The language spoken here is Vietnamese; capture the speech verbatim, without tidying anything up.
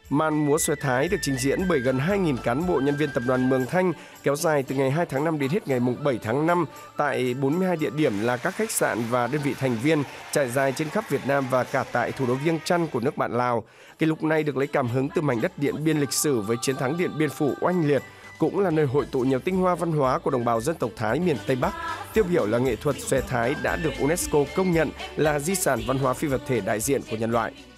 Màn múa xòe Thái được trình diễn bởi gần hai nghìn cán bộ nhân viên tập đoàn Mường Thanh, kéo dài từ ngày hai tháng năm đến hết ngày bảy tháng năm tại bốn mươi hai địa điểm là các khách sạn và đơn vị thành viên trải dài trên khắp Việt Nam và cả tại thủ đô Viêng Chăn của nước bạn Lào. Kỷ lục này được lấy cảm hứng từ mảnh đất Điện Biên lịch sử với chiến thắng Điện Biên Phủ oanh liệt, cũng là nơi hội tụ nhiều tinh hoa văn hóa của đồng bào dân tộc Thái miền Tây Bắc. Tiêu biểu là nghệ thuật xòe Thái đã được UNESCO công nhận là di sản văn hóa phi vật thể đại diện của nhân loại.